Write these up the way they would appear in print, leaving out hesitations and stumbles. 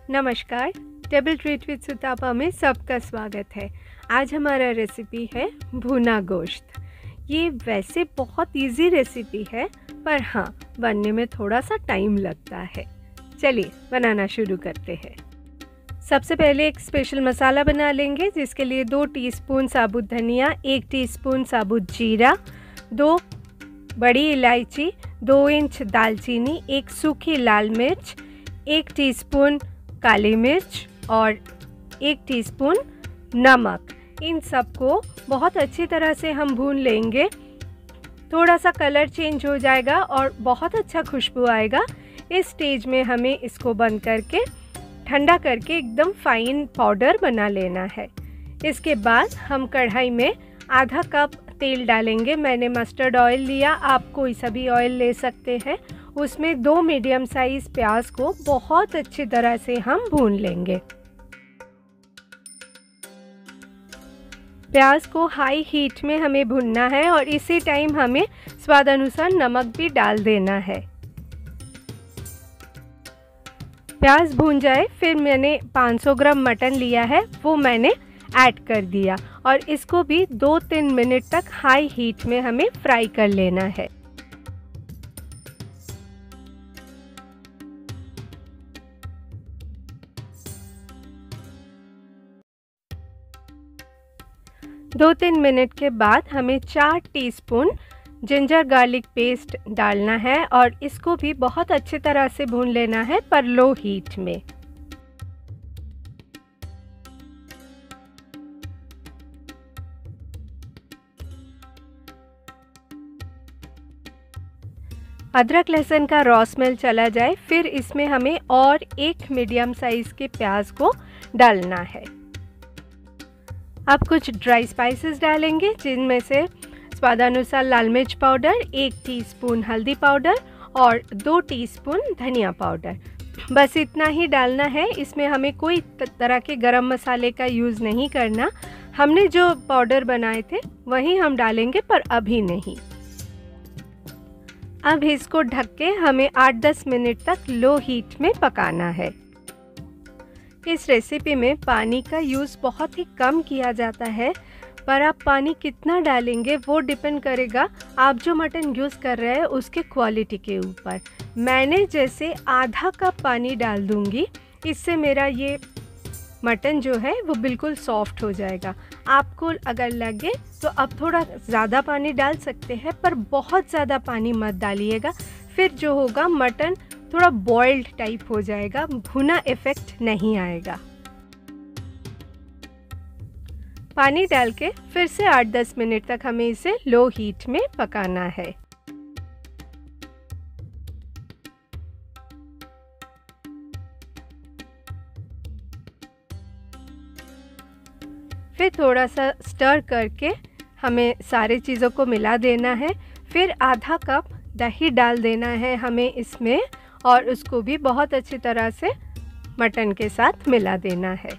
नमस्कार, table treat with Sutapa में सबका स्वागत है। आज हमारा रेसिपी है भुना गोश्त। ये वैसे बहुत इजी रेसिपी है, पर हाँ, बनने में थोड़ा सा टाइम लगता है। चलिए बनाना शुरू करते हैं। सबसे पहले एक स्पेशल मसाला बना लेंगे, जिसके लिए 2 टीस्पून साबुत धनिया, 1 टीस्पून साबुत जीरा, 2 बड़ी इलायची, 2 इंच दालचीनी, 1 सूखी लाल मिर्च, 1 टीस्पून काली मिर्च और 1 टीस्पून नमक। इन सबको बहुत अच्छी तरह से हम भून लेंगे। थोड़ा सा कलर चेंज हो जाएगा और बहुत अच्छा खुशबू आएगा। इस स्टेज में हमें इसको बंद करके ठंडा करके एकदम फाइन पाउडर बना लेना है। इसके बाद हम कढ़ाई में आधा कप तेल डालेंगे। मैंने मस्टर्ड ऑयल लिया, आप कोई सा भी ऑयल ले सकते हैं। उसमें 2 मीडियम साइज प्याज को बहुत अच्छी तरह से हम भून लेंगे। प्याज को हाई हीट में हमें भूनना है और इसी टाइम हमें स्वाद अनुसार नमक भी डाल देना है। प्याज भून जाए, फिर मैंने 500 ग्राम मटन लिया है, वो मैंने ऐड कर दिया और इसको भी 2-3 मिनट तक हाई हीट में हमें फ्राई कर लेना है। दो 3 मिनट के बाद हमें 4 टीस्पून जिंजर गार्लिक पेस्ट डालना है और इसको भी बहुत अच्छी तरह से भून लेना है, पर लो हीट में। अदरक लहसुन का रॉ स्मेल चला जाए, फिर इसमें हमें और 1 मीडियम साइज के प्याज को डालना है। अब कुछ ड्राई स्पाइसेस डालेंगे, जिनमें से स्वादानुसार लाल मिर्च पाउडर, 1 टीस्पून हल्दी पाउडर और 2 टीस्पून धनिया पाउडर। बस इतना ही डालना है। इसमें हमें कोई तरह के गरम मसाले का यूज़ नहीं करना। हमने जो पाउडर बनाए थे वही हम डालेंगे, पर अभी नहीं। अब इसको ढक के हमें 8-10 मिनट तक लो हीट में पकाना है। इस रेसिपी में पानी का यूज़ बहुत ही कम किया जाता है, पर आप पानी कितना डालेंगे वो डिपेंड करेगा आप जो मटन यूज़ कर रहे हैं उसके क्वालिटी के ऊपर। मैंने जैसे आधा कप पानी डाल दूंगी, इससे मेरा ये मटन जो है वो बिल्कुल सॉफ्ट हो जाएगा। आपको अगर लगे तो अब थोड़ा ज़्यादा पानी डाल सकते हैं, पर बहुत ज़्यादा पानी मत डालिएगा। फिर जो होगा मटन थोड़ा बॉइल्ड टाइप हो जाएगा, भुना इफ़ेक्ट नहीं आएगा। पानी डाल के फिर से 8-10 मिनट तक हमें इसे लो हीट में पकाना है। फिर थोड़ा सा स्टर करके हमें सारे चीज़ों को मिला देना है। फिर आधा कप दही डाल देना है हमें इसमें और उसको भी बहुत अच्छी तरह से मटन के साथ मिला देना है।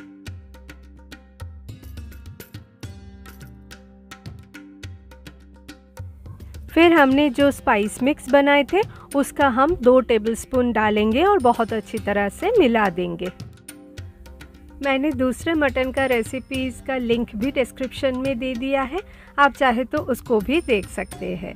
फिर हमने जो स्पाइस मिक्स बनाए थे उसका हम 2 टेबलस्पून डालेंगे और बहुत अच्छी तरह से मिला देंगे। मैंने दूसरे मटन का रेसिपीज़ का लिंक भी डिस्क्रिप्शन में दे दिया है, आप चाहे तो उसको भी देख सकते हैं।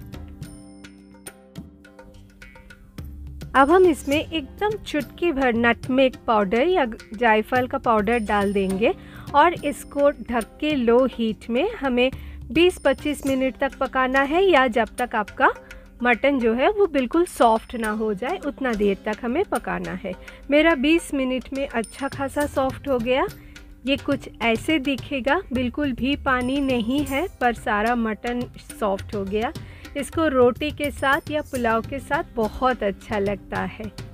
अब हम इसमें एकदम चुटकी भर नटमेग पाउडर या जायफल का पाउडर डाल देंगे और इसको ढक के लो हीट में हमें 20-25 मिनट तक पकाना है, या जब तक आपका मटन जो है वो बिल्कुल सॉफ्ट ना हो जाए उतना देर तक हमें पकाना है। मेरा 20 मिनट में अच्छा खासा सॉफ्ट हो गया। ये कुछ ऐसे दिखेगा, बिल्कुल भी पानी नहीं है, पर सारा मटन सॉफ्ट हो गया। इसको रोटी के साथ या पुलाव के साथ बहुत अच्छा लगता है।